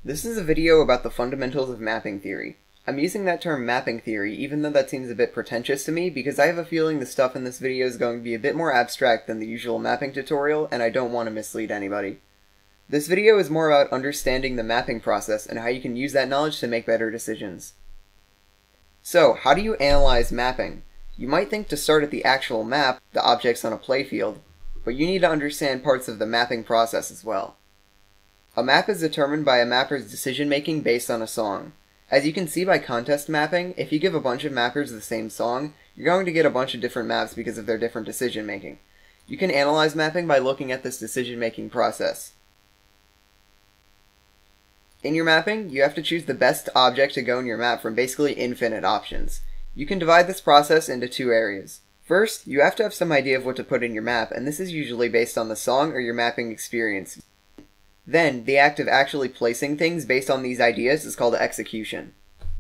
This is a video about the fundamentals of mapping theory. I'm using that term mapping theory even though that seems a bit pretentious to me because I have a feeling the stuff in this video is going to be a bit more abstract than the usual mapping tutorial and I don't want to mislead anybody. This video is more about understanding the mapping process and how you can use that knowledge to make better decisions. So, how do you analyze mapping? You might think to start at the actual map, the objects on a playfield, but you need to understand parts of the mapping process as well. A map is determined by a mapper's decision-making based on a song. As you can see by contest mapping, if you give a bunch of mappers the same song, you're going to get a bunch of different maps because of their different decision-making. You can analyze mapping by looking at this decision-making process. In your mapping, you have to choose the best object to go in your map from basically infinite options. You can divide this process into two areas. First, you have to have some idea of what to put in your map, and this is usually based on the song or your mapping experience. Then, the act of actually placing things based on these ideas is called execution.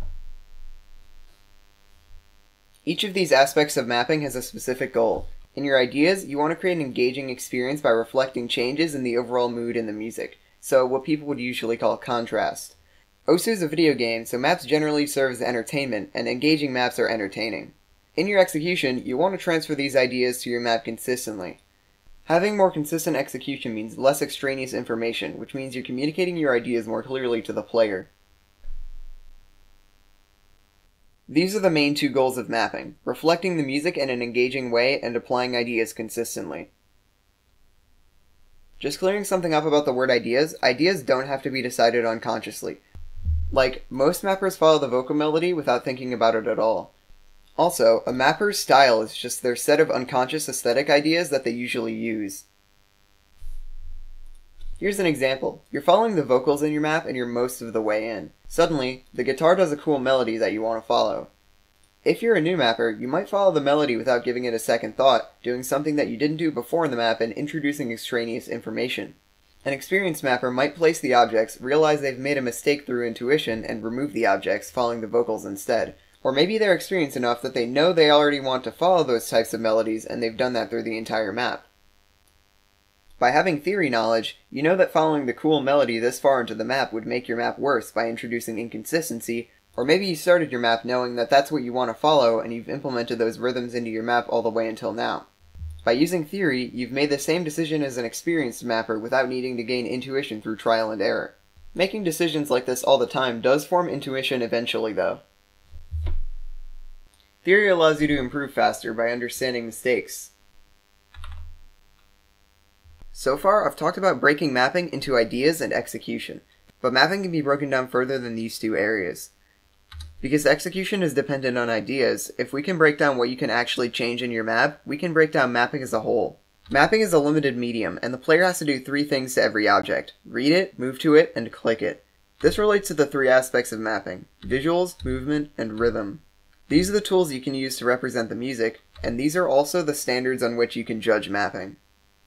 Each of these aspects of mapping has a specific goal. In your ideas, you want to create an engaging experience by reflecting changes in the overall mood in the music, so what people would usually call contrast. Osu is a video game, so maps generally serve as entertainment, and engaging maps are entertaining. In your execution, you want to transfer these ideas to your map consistently. Having more consistent execution means less extraneous information, which means you're communicating your ideas more clearly to the player. These are the main two goals of mapping: reflecting the music in an engaging way and applying ideas consistently. Just clearing something up about the word ideas don't have to be decided unconsciously. Like, most mappers follow the vocal melody without thinking about it at all. Also, a mapper's style is just their set of unconscious aesthetic ideas that they usually use. Here's an example. You're following the vocals in your map and you're most of the way in. Suddenly, the guitar does a cool melody that you want to follow. If you're a new mapper, you might follow the melody without giving it a second thought, doing something that you didn't do before in the map and introducing extraneous information. An experienced mapper might place the objects, realize they've made a mistake through intuition, and remove the objects, following the vocals instead. Or maybe they're experienced enough that they know they already want to follow those types of melodies and they've done that through the entire map. By having theory knowledge, you know that following the cool melody this far into the map would make your map worse by introducing inconsistency, or maybe you started your map knowing that that's what you want to follow and you've implemented those rhythms into your map all the way until now. By using theory, you've made the same decision as an experienced mapper without needing to gain intuition through trial and error. Making decisions like this all the time does form intuition eventually though. Theory allows you to improve faster by understanding mistakes. So far, I've talked about breaking mapping into ideas and execution, but mapping can be broken down further than these two areas. Because execution is dependent on ideas, if we can break down what you can actually change in your map, we can break down mapping as a whole. Mapping is a limited medium, and the player has to do three things to every object: read it, move to it, and click it. This relates to the three aspects of mapping: visuals, movement, and rhythm. These are the tools you can use to represent the music, and these are also the standards on which you can judge mapping.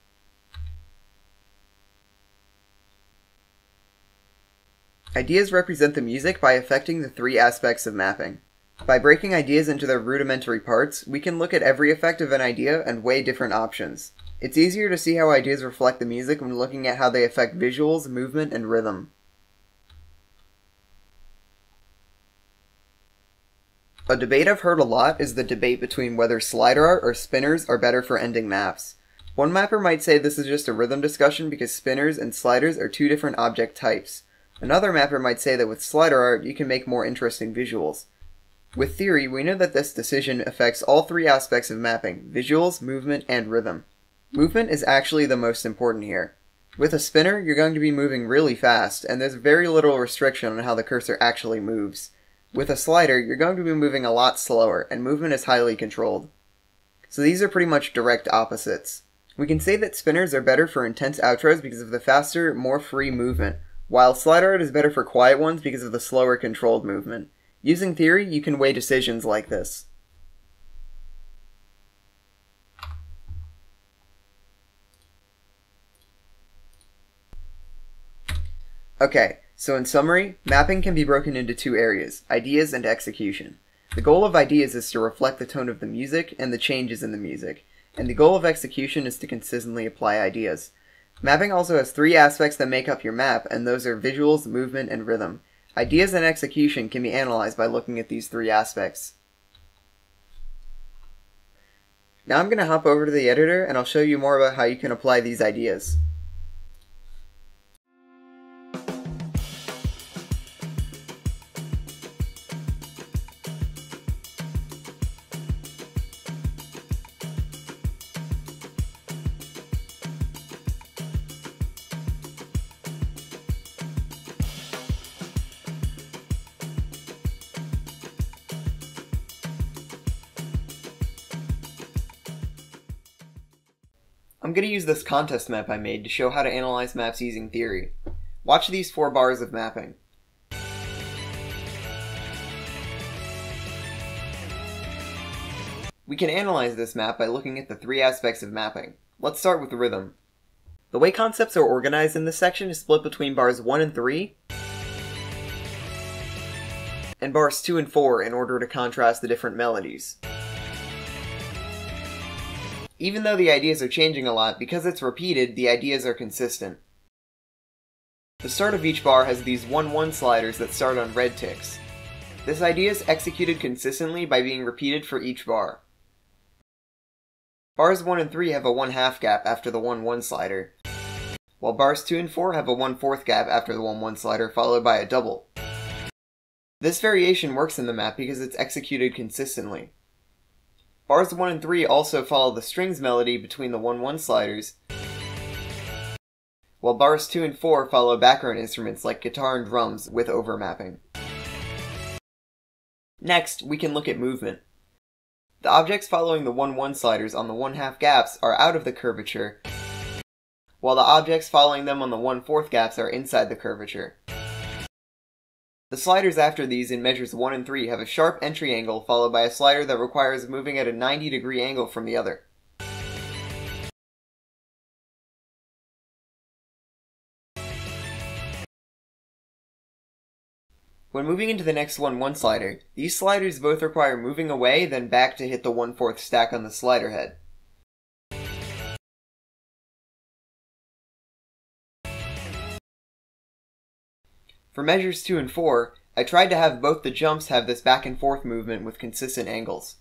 Ideas represent the music by affecting the three aspects of mapping. By breaking ideas into their rudimentary parts, we can look at every effect of an idea and weigh different options. It's easier to see how ideas reflect the music when looking at how they affect visuals, movement, and rhythm. A debate I've heard a lot is the debate between whether slider art or spinners are better for ending maps. One mapper might say this is just a rhythm discussion because spinners and sliders are two different object types. Another mapper might say that with slider art you can make more interesting visuals. With theory, we know that this decision affects all three aspects of mapping: visuals, movement, and rhythm. Movement is actually the most important here. With a spinner, you're going to be moving really fast, and there's very little restriction on how the cursor actually moves. With a slider, you're going to be moving a lot slower, and movement is highly controlled. So these are pretty much direct opposites. We can say that spinners are better for intense outros because of the faster, more free movement, while slider art is better for quiet ones because of the slower, controlled movement. Using theory, you can weigh decisions like this. Okay. So in summary, mapping can be broken into two areas: ideas and execution. The goal of ideas is to reflect the tone of the music and the changes in the music, and the goal of execution is to consistently apply ideas. Mapping also has three aspects that make up your map, and those are visuals, movement, and rhythm. Ideas and execution can be analyzed by looking at these three aspects. Now I'm going to hop over to the editor and I'll show you more about how you can apply these ideas. I'm going to use this contest map I made to show how to analyze maps using theory. Watch these 4 bars of mapping. We can analyze this map by looking at the 3 aspects of mapping. Let's start with rhythm. The way concepts are organized in this section is split between bars 1 and 3, and bars 2 and 4 in order to contrast the different melodies. Even though the ideas are changing a lot, because it's repeated, the ideas are consistent. The start of each bar has these 1-1 sliders that start on red ticks. This idea is executed consistently by being repeated for each bar. Bars 1 and 3 have a 1/2 gap after the 1-1 slider, while bars 2 and 4 have a 1/4 gap after the 1-1 slider followed by a double. This variation works in the map because it's executed consistently. Bars 1 and 3 also follow the strings melody between the 1-1 sliders, while bars 2 and 4 follow background instruments like guitar and drums with overmapping. Next, we can look at movement. The objects following the 1-1 sliders on the 1/2 gaps are out of the curvature, while the objects following them on the 1/4 gaps are inside the curvature. The sliders after these in measures 1 and 3 have a sharp entry angle followed by a slider that requires moving at a 90-degree angle from the other. When moving into the next 1-1 slider, these sliders both require moving away then back to hit the 1/4 stack on the slider head. For measures 2 and 4, I tried to have both the jumps have this back and forth movement with consistent angles.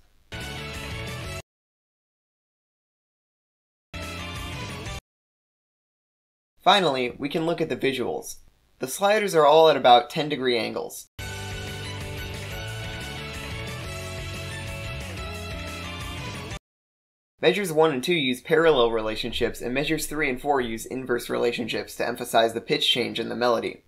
Finally, we can look at the visuals. The sliders are all at about 10-degree angles. Measures 1 and 2 use parallel relationships, and measures 3 and 4 use inverse relationships to emphasize the pitch change in the melody.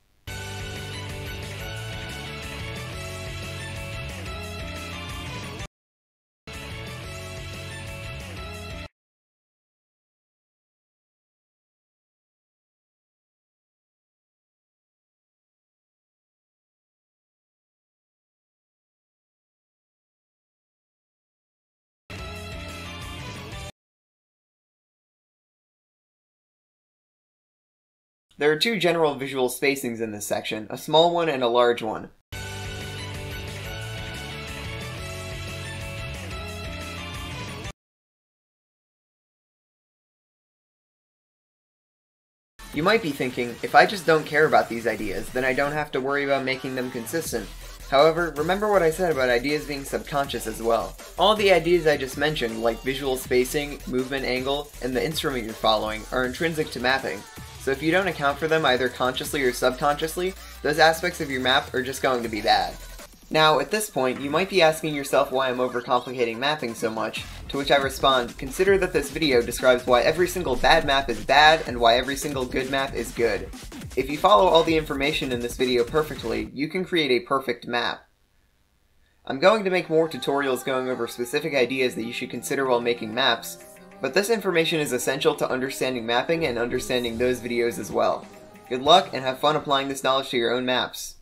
There are 2 general visual spacings in this section, a small one and a large one. You might be thinking, if I just don't care about these ideas, then I don't have to worry about making them consistent. However, remember what I said about ideas being subconscious as well. All the ideas I just mentioned, like visual spacing, movement angle, and the instrument you're following, are intrinsic to mapping. So if you don't account for them either consciously or subconsciously, those aspects of your map are just going to be bad. Now, at this point, you might be asking yourself why I'm overcomplicating mapping so much, to which I respond, consider that this video describes why every single bad map is bad and why every single good map is good. If you follow all the information in this video perfectly, you can create a perfect map. I'm going to make more tutorials going over specific ideas that you should consider while making maps, but this information is essential to understanding mapping and understanding those videos as well. Good luck and have fun applying this knowledge to your own maps.